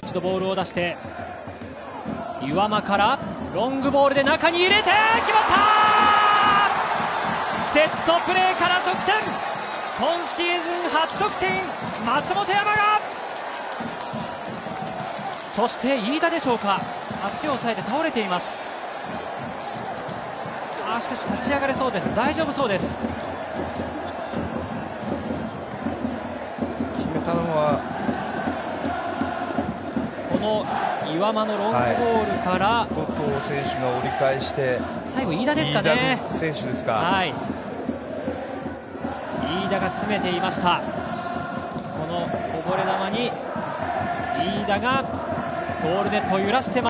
一度ボールを出して岩間からロングボールで中に入れて決まった。セットプレーから得点。今シーズン初得点、松本山が。そして飯田でしょうか、足を押さえて倒れています。しかし立ち上がれそうです。大丈夫そうです。 決めたのはこの岩間のロングボールから、 後藤選手が折り返して最後飯田ですかね。 飯田選手ですか。 はい、飯田が詰めていました。このこぼれ球に飯田がゴールネットを揺らしてます。